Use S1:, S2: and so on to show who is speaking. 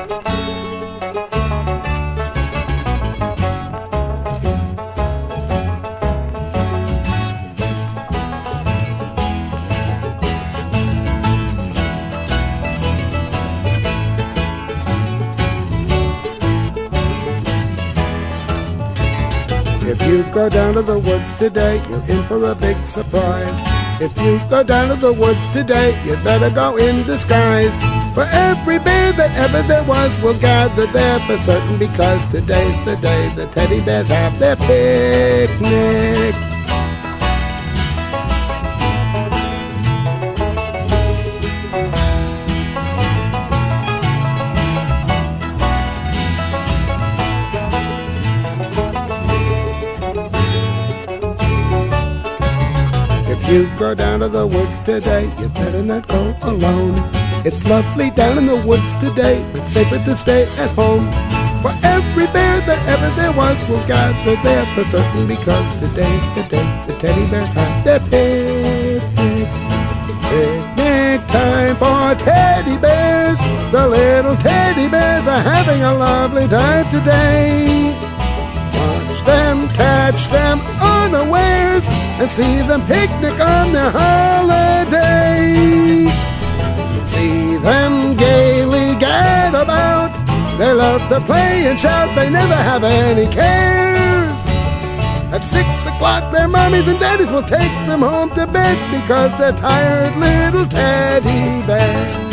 S1: If you go down to the woods today, you're in for a big surprise. If you go down to the woods today, you'd better go in disguise. For every bear that ever there was will gather there for certain, because today's the day the teddy bears have their picnic. If you go down to the woods today, you better not go alone. It's lovely down in the woods today, but safer to stay at home. For every bear that ever there was will gather there for certain, because today's the day the teddy bears have their picnic. Picnic time for teddy bears. The little teddy bears are having a lovely time today. Watch them, catch them unawares, and see them picnic on their holiday. See them gaily gad about. They love to play and shout, they never have any cares. At 6 o'clock their mommies and daddies will take them home to bed, because they're tired little teddy bears.